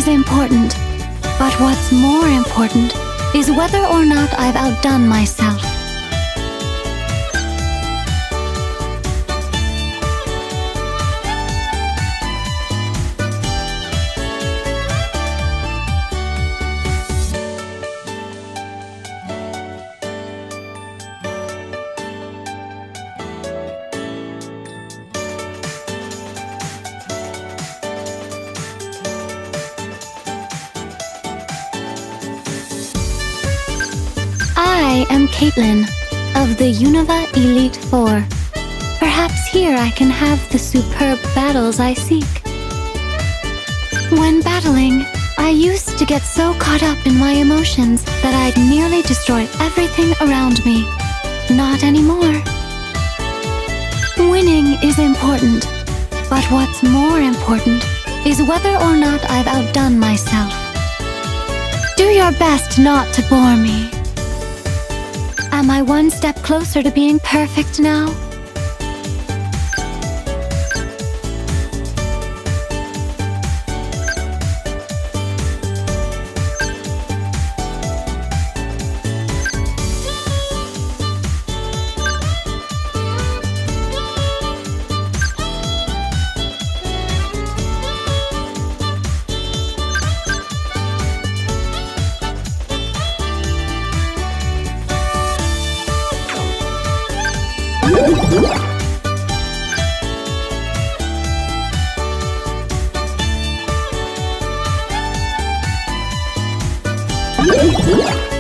is important, but what's more important is whether or not I've outdone myself. I am Caitlin of the Unova Elite Four. Perhaps here I can have the superb battles I seek. When battling, I used to get so caught up in my emotions that I'd nearly destroy everything around me. Not anymore. Winning is important, but what's more important is whether or not I've outdone myself. Do your best not to bore me. Am I one step closer to being perfect now? Yeah.